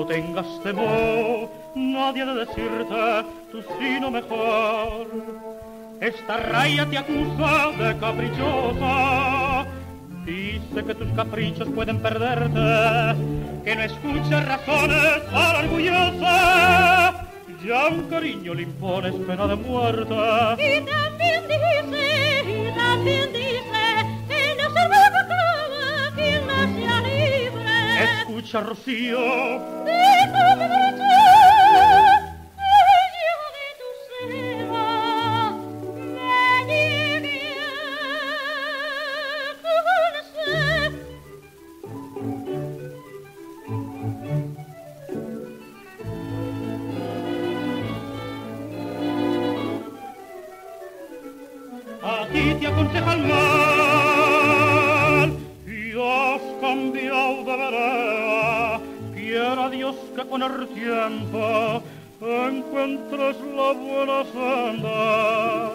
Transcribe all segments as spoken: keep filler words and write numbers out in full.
No tengas temor, nadie ha de decirte tu sino mejor. Esta raya te acusa de caprichosa, dice que tus caprichos pueden perderte, que no escuches razones a la orgullosa. Ya un cariño le impones pena de muerte. Y también dice, y también dice, que no se va quien no sea libre. Escucha, Rocío, déjame marchar, ella de tu seda me llegué a conocer. A ti te aconseja el mal y has cambiado de vereda. Quiera Dios que con el tiempo encuentres la buena senda.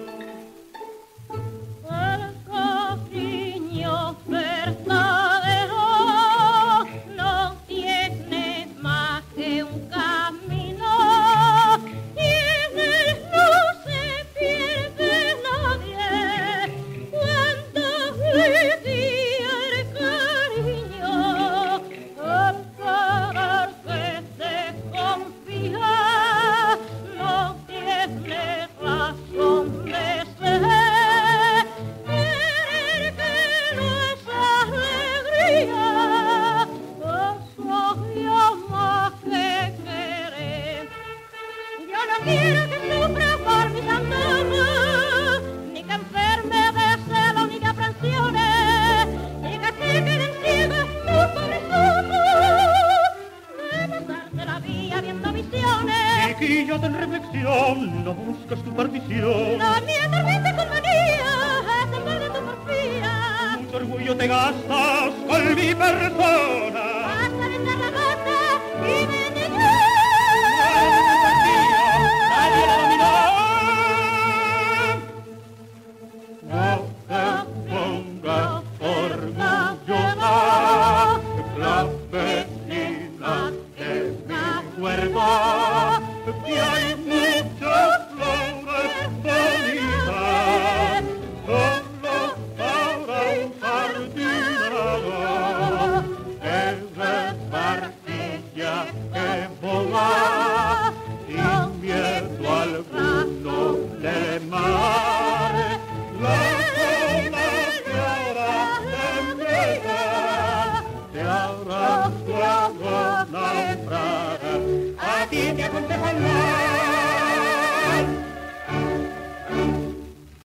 El cariño verdadero no tiene más que un camino y en él no se pierde nadie cuando le tira el cariño. El querer que te confía no tiene razón de ser. Querer que no es alegría, eso ya más que querer. Yo no quiero que sufra por mis antojos, ni que enferme de celos ni de aprensiones, ni que se queden ciegos tus pobres ojos de pasarte la vida viendo visiones. Chiquilla, ten reflexión, no busques tu perdición. No mientas, mientes con manía, es en vez de tu porfía. Mucho orgullo te gastas con mi persona.